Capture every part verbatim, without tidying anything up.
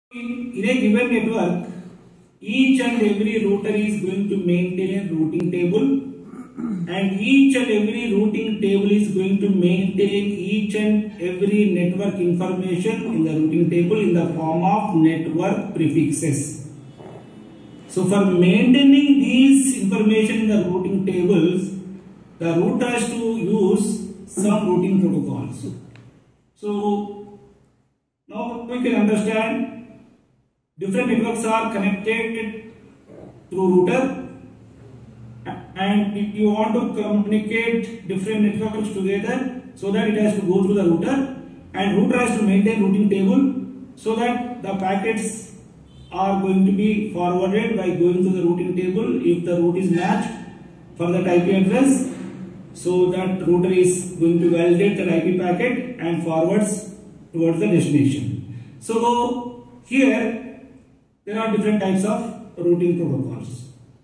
In, in a given network, each and every router is going to maintain a routing table, and each and every routing table is going to maintain each and every network information in the routing table in the form of network prefixes. So for maintaining these information in the routing tables, the router has to use some routing protocols. So now we can understand different networks are connected through router, and if you want to communicate different networks together, so that it has to go through the router, and router has to maintain routing table so that the packets are going to be forwarded by going to the routing table if the route is matched for that I P address. So that router is going to validate that I P packet and forwards towards the destination. So here there are different types of routing protocols.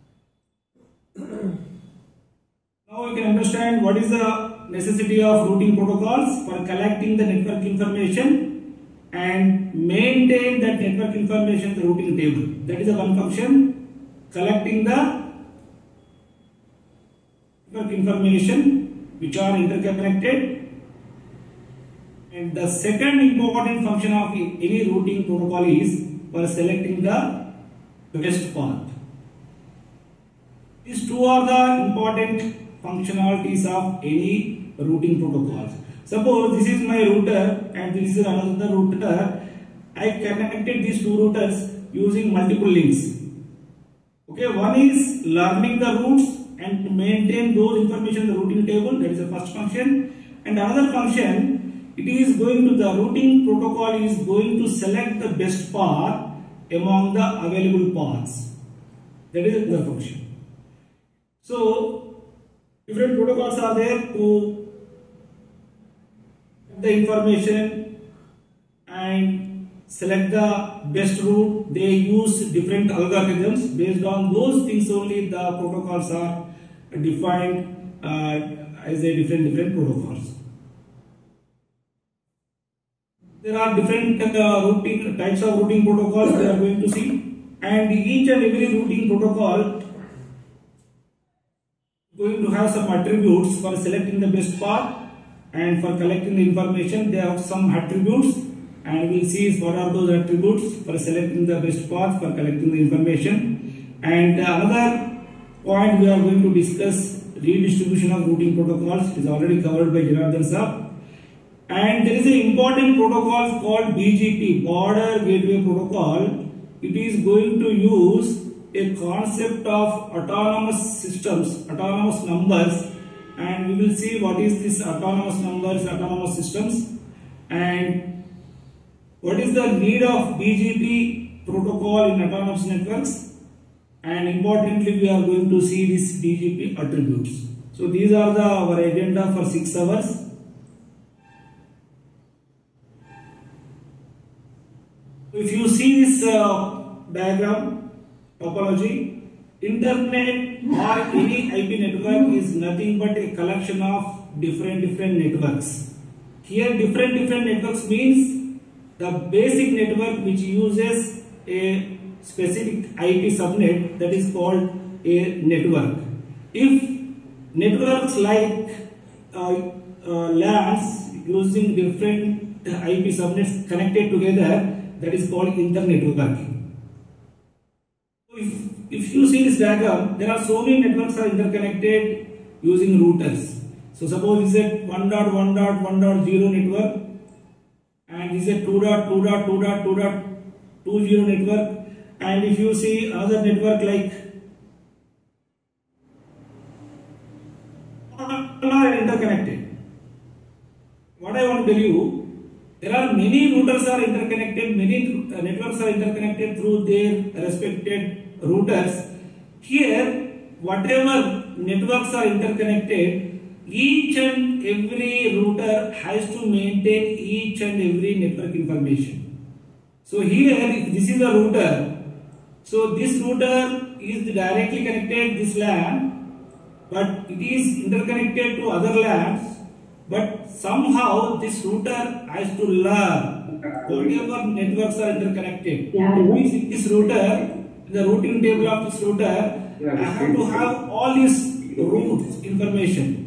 Now we can understand what is the necessity of routing protocols for collecting the network information and maintain that network information in the routing table. That is the one function, collecting the network information which are interconnected. And the second important function of any routing protocol is for selecting the best path. These two are the important functionalities of any routing protocols. Suppose this is my router and this is another router. I connected these two routers using multiple links. Okay, one is learning the routes and maintain those information in the routing table. That is the first function. And another function, it is going to the routing protocol is going to select the best path among the available paths. That is the function. So different protocols are there to get the information and select the best route. They use different algorithms. Based on those things only the protocols are defined uh, as a different different protocols. There are different uh, routing types of routing protocols we are going to see, and each and every routing protocol going to have some attributes for selecting the best path and for collecting the information. They have some attributes, and we will see what are those attributes for selecting the best path, for collecting the information. And another point we are going to discuss, redistribution of routing protocols, is already covered by Janardhan sir. And there is an important protocol called B G P, Border Gateway Protocol. It is going to use a concept of autonomous systems, autonomous numbers, and we will see what is this autonomous numbers, autonomous systems, and what is the need of B G P protocol in autonomous networks, and importantly we are going to see these B G P attributes. So these are the our agenda for six hours. If you see this uh, diagram, topology, internet or any I P network is nothing but a collection of different different networks. Here different different networks means the basic network which uses a specific I P subnet, that is called a network. If networks like uh, uh, LANs using different I P subnets connected together, that is called internetworking. So if, if you see this diagram, there are so many networks are interconnected using routers. So suppose this is a one dot one dot one dot zero network, and this is a two dot two dot two dot two dot two zero network, and if you see another network like all are interconnected. What I want to tell you, there are many routers are interconnected, many networks are interconnected through their respected routers. Here, whatever networks are interconnected, each and every router has to maintain each and every network information. So here, if this is a router, so this router is directly connected this LAN, but it is interconnected to other LANs. But somehow this router has to learn whatever networks are interconnected. Yeah. Means in this router, in the routing table of this router, I have to have all these routes information.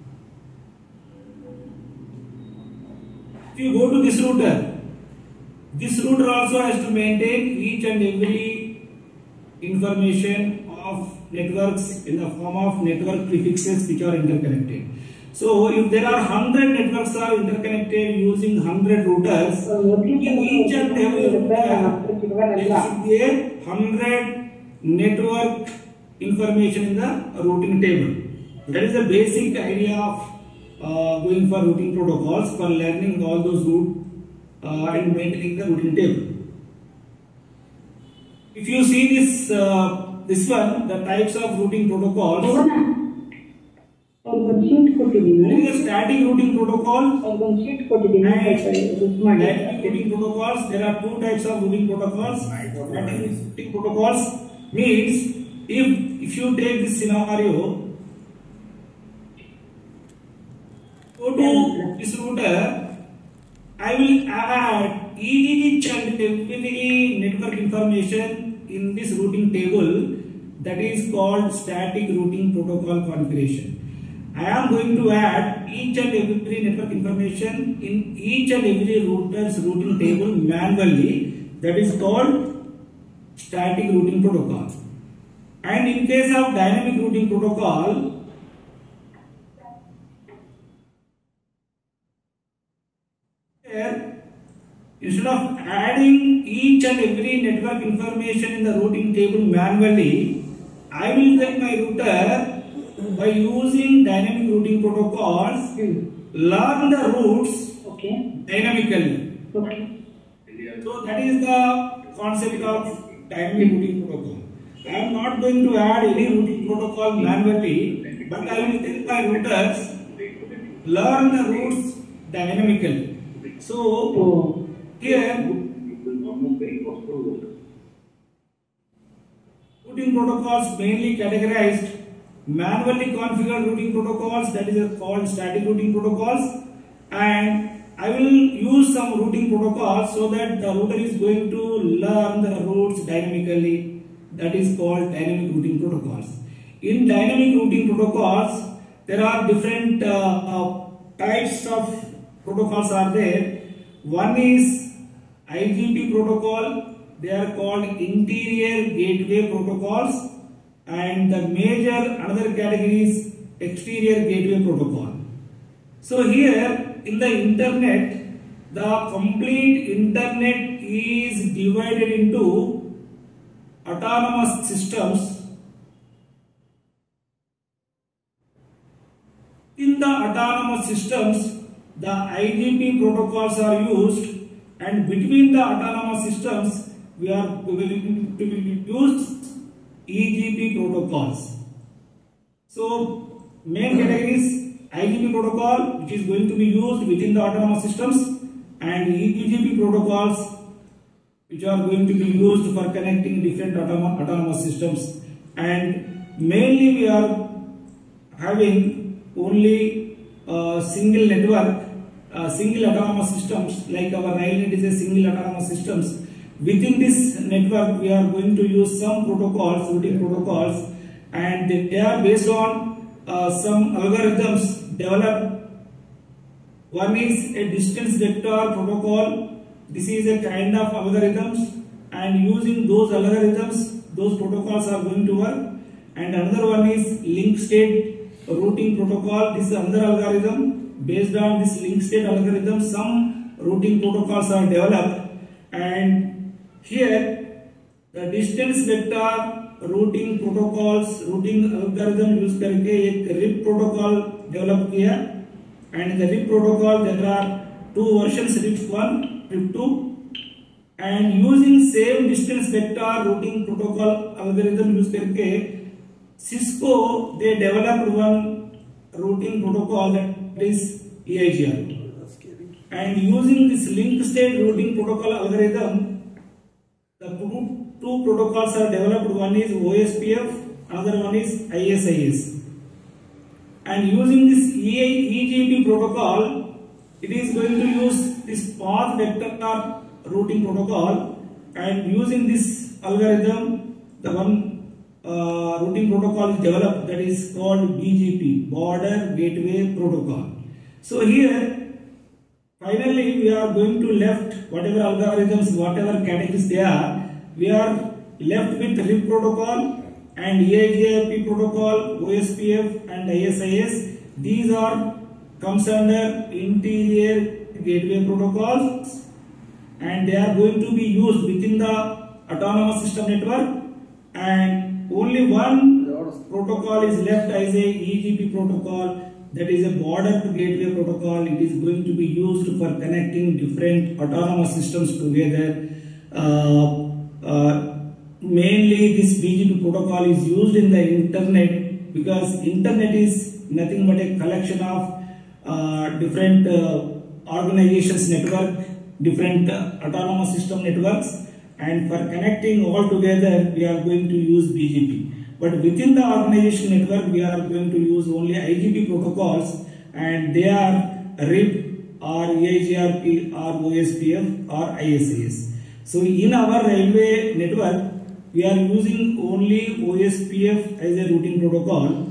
If you go to this router, this router also has to maintain each and every information of networks in the form of network prefixes which are interconnected. So if there are one hundred networks are interconnected using one hundred routers, in each and every router there should be a one hundred network information in the routing table. That is the basic idea of uh, going for routing protocols, for learning all those routes uh, and maintaining the routing table. If you see this uh, this one, the types of routing protocols. There is a static routing protocol and dynamic routing protocols. There are two types of routing protocols. Static routing protocols means if if you take this scenario, go to this router, I will add each and every network information in this routing table. That is called static routing protocol configuration. I am going to add each and every network information in each and every router's routing table manually. That is called static routing protocol. And in case of dynamic routing protocol, here, instead of adding each and every network information in the routing table manually, I will tell my router by using dynamic routing protocols, hmm. learn the routes okay. dynamically. Okay. So that is the concept of dynamic routing protocol. I am not going to add any routing protocol manually, but I will tell my routers learn the routes dynamically. So oh. here routing protocols mainly categorized. Manually configured routing protocols, that is called static routing protocols, and I will use some routing protocols so that the router is going to learn the routes dynamically. That is called dynamic routing protocols. In dynamic routing protocols, there are different uh, uh, types of protocols are there. One is I G P protocol. They are called interior gateway protocols. And the major another category is exterior gateway protocol. So here in the internet, the complete internet is divided into autonomous systems. In the autonomous systems, the I G P protocols are used, and between the autonomous systems, we are going to use E G P protocols. So main categories I G P protocol, which is going to be used within the autonomous systems, and E G P protocols which are going to be used for connecting different autom autonomous systems. And mainly we are having only a single network, uh, single autonomous systems, like our RailNet is a single autonomous systems. Within this network, we are going to use some protocols, routing protocols, and they are based on uh, some algorithms developed. One is a distance vector protocol. This is a kind of algorithms, and using those algorithms, those protocols are going to work. And another one is link state routing protocol. This is another algorithm. Based on this link state algorithm, some routing protocols are developed, and here, the distance vector routing protocols, routing algorithm use करके एक R I P protocol develop किया, and in the R I P protocol there are two versions, R I P one, R I P two, and using same distance vector routing protocol algorithm use करके Cisco they developed one routing protocol that is E I G R, and using this link state routing protocol algorithm, the two, two protocols are developed. One is O S P F, another one is I S I S. And using this E G P protocol, it is going to use this path vector routing protocol, and using this algorithm, the one uh, routing protocol is developed, that is called B G P, Border Gateway Protocol. So here, finally, we are going to left whatever algorithms, whatever categories they are, we are left with R I P protocol and E I G R P protocol, O S P F and I S I S. These are comes under interior gateway protocols, and they are going to be used within the autonomous system network, and only one protocol is left as a E G P protocol, that is a border gateway protocol. It is going to be used for connecting different autonomous systems together. Uh, uh, mainly this B G P protocol is used in the internet, because internet is nothing but a collection of uh, different uh, organizations network, different uh, autonomous system networks, and for connecting all together we are going to use B G P. But within the organization network we are going to use only I G P protocols, and they are R I P or E I G R P or O S P F or I S I S. So in our railway network we are using only O S P F as a routing protocol,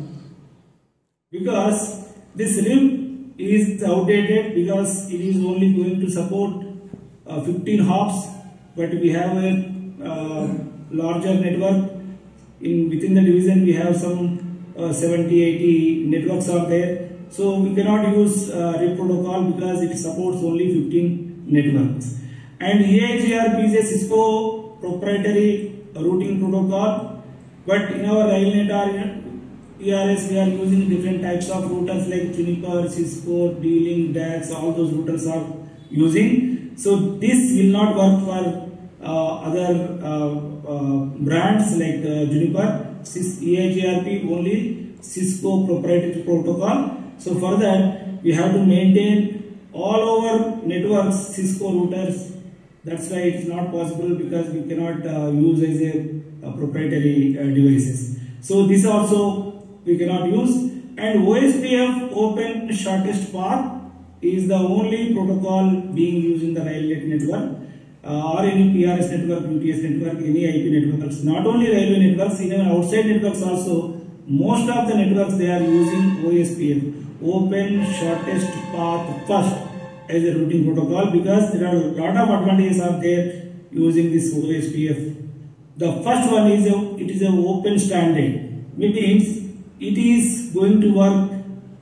because this R I P is outdated, because it is only going to support uh, fifteen hops, but we have a uh, larger network. In within the division we have some uh, seventy eighty networks are there, so we cannot use uh, R I P protocol because it supports only fifteen networks. And E I G R P is a Cisco proprietary routing protocol, but in our RailNet or E R S we are using different types of routers like Juniper, Cisco, D-Link, D A X, all those routers are using. So this will not work for uh, other uh, uh, brands like uh, Juniper. E I G R P only Cisco proprietary protocol. So for that we have to maintain all our networks Cisco routers. That's why it's not possible, because we cannot uh, use as a, a proprietary uh, devices. So this also we cannot use. And O S P F, Open Shortest Path, is the only protocol being used in the RailNet network uh, or any P R S network, U T S network, any I P networks. Not only railway networks, even outside networks also, most of the networks they are using O S P F, Open Shortest Path First, as a routing protocol, because there are a lot of advantages are there using this O S P F. The first one is a, it is an open standard, which means it is going to work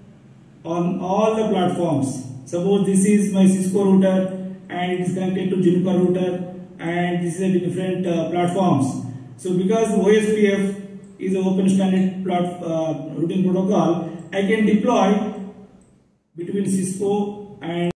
on all the platforms. Suppose this is my Cisco router and it is connected to Juniper router, and this is a different uh, platforms. So because O S P F is an open standard plat, uh, routing protocol, I can deploy between Cisco and